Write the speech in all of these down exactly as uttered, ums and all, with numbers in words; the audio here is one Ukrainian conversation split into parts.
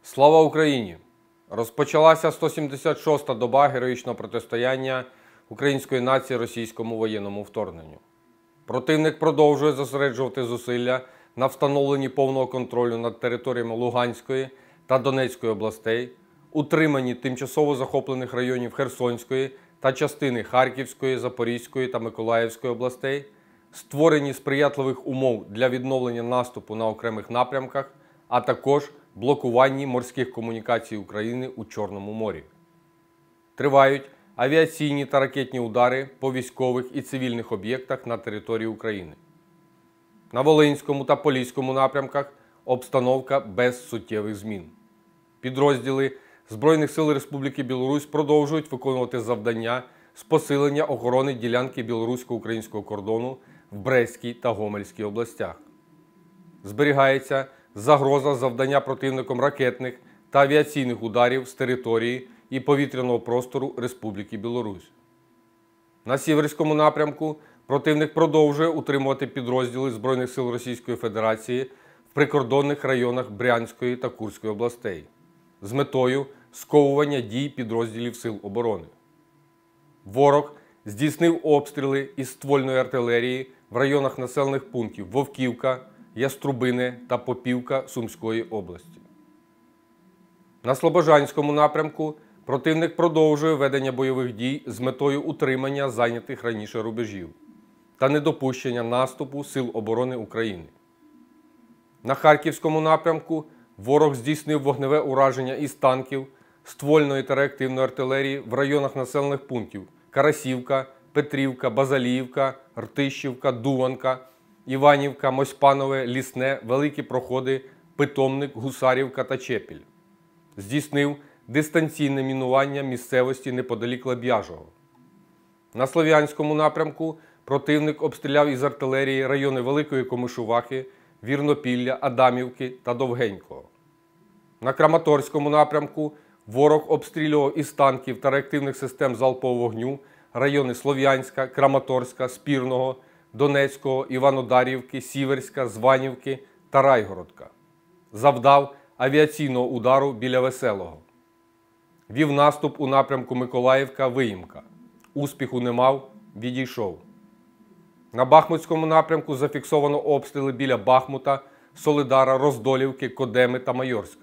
Слава Україні! Розпочалася сто сімдесят шоста доба героїчного протистояння української нації російському воєнному вторгненню. Противник продовжує зосереджувати зусилля на встановленні повного контролю над територіями Луганської та Донецької областей, утриманні тимчасово захоплених районів Херсонської та частини Харківської, Запорізької та Миколаївської областей, створенні сприятливих умов для відновлення наступу на окремих напрямках, а також блокуванні морських комунікацій України у Чорному морі. Тривають авіаційні та ракетні удари по військових і цивільних об'єктах на території України. На Волинському та Поліському напрямках обстановка без суттєвих змін. Підрозділи Збройних сил Республіки Білорусь продовжують виконувати завдання з посилення охорони ділянки білорусько-українського кордону в Брестській та Гомельській областях. Зберігається загроза завдання противником ракетних та авіаційних ударів з території і повітряного простору Республіки Білорусь. На Сіверському напрямку противник продовжує утримувати підрозділи Збройних сил Російської Федерації в прикордонних районах Брянської та Курської областей з метою сковування дій підрозділів Сил оборони. Ворог здійснив обстріли із ствольної артилерії в районах населених пунктів Вовківка, Яструбине та Попівка Сумської області. На Слобожанському напрямку противник продовжує ведення бойових дій з метою утримання зайнятих раніше рубежів та недопущення наступу Сил оборони України. На Харківському напрямку ворог здійснив вогневе ураження із танків, ствольної та реактивної артилерії в районах населених пунктів Карасівка, Петрівка, Базаліївка, Ртищівка, Дуванка, Іванівка, Мосьпанове, Лісне, Великі Проходи, Питомник, Гусарівка та Чепіль. Здійснив дистанційне мінування місцевості неподалік Леб'яжого. На Слов'янському напрямку противник обстріляв із артилерії райони Великої Комишувахи, Вірнопілля, Адамівки та Довгенького. На Краматорському напрямку ворог обстрілював із танків та реактивних систем залпового вогню райони Слов'янська, Краматорська, Спірного, Донецького, Іванодарівки, Сіверська, Званівки та Райгородка. Завдав авіаційного удару біля Веселого. Вів наступ у напрямку Миколаївка-Виїмка. Успіху не мав, відійшов. На Бахмутському напрямку зафіксовано обстріли біля Бахмута, Солидара, Роздолівки, Кодеми та Майорська.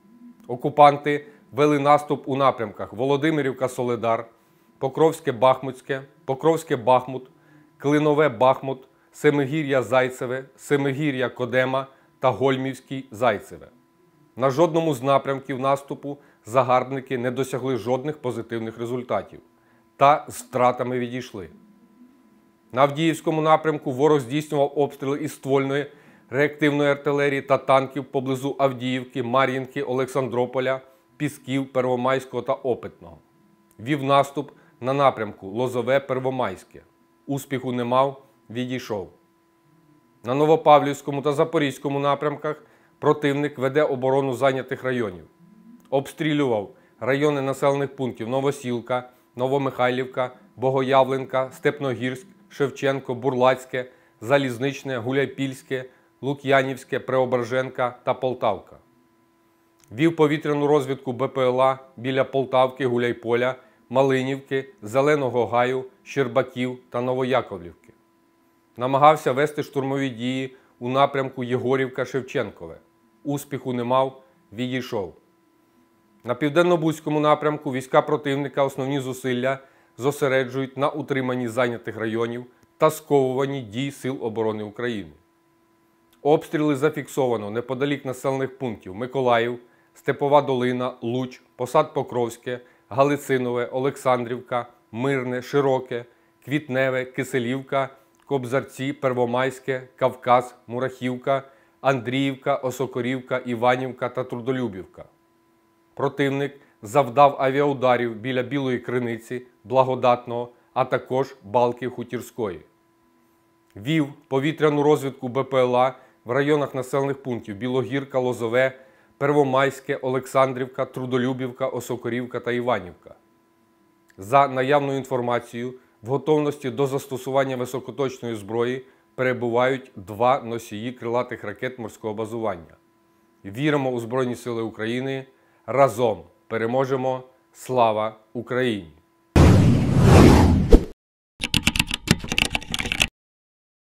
Окупанти вели наступ у напрямках Володимирівка-Солидар, Покровське-Бахмутське, Покровське-Бахмут, Клинове-Бахмут, Семигір'я-Зайцеве, Семигір'я-Кодема та Гольмівський-Зайцеве. На жодному з напрямків наступу загарбники не досягли жодних позитивних результатів та з втратами відійшли. На Авдіївському напрямку ворог здійснював обстріли із ствольної, реактивної артилерії та танків поблизу Авдіївки, Мар'їнки, Олександрополя, Пісків, Первомайського та Опитного. Вів наступ на напрямку Лозове-Первомайське. Успіху не мав, відійшов. На Новопавлівському та Запорізькому напрямках противник веде оборону зайнятих районів. Обстрілював райони населених пунктів Новосілка, Новомихайлівка, Богоявленка, Степногірськ, Шевченко, Бурлацьке, Залізничне, Гуляйпільське, Лук'янівське, Преображенка та Полтавка. Вів повітряну розвідку БПЛА біля Полтавки, Гуляйполя, Малинівки, Зеленого Гаю, Щербаків та Новояковлівки. Намагався вести штурмові дії у напрямку Єгорівка-Шевченкове. Успіху не мав, відійшов. На Південно-Бузькому напрямку війська противника основні зусилля зосереджують на утриманні зайнятих районів та сковуванні дій Сил оборони України. Обстріли зафіксовано неподалік населених пунктів Миколаїв, Степова Долина, Луч, Посад Покровське, Галицинове, Олександрівка, Мирне, Широке, Квітневе, Киселівка, Кобзарці, Первомайське, Кавказ, Мурахівка, Андріївка, Осокорівка, Іванівка та Трудолюбівка. Противник завдав авіаударів біля Білої Криниці, Благодатного, а також Балки-Хутірської. Вів повітряну розвідку БПЛА в районах населених пунктів Білогірка, Лозове, Первомайське, Олександрівка, Трудолюбівка, Осокорівка та Іванівка. За наявною інформацією, в готовності до застосування високоточної зброї перебувають два носії крилатих ракет морського базування. Віримо у Збройні Сили України. Разом переможемо! Слава Україні!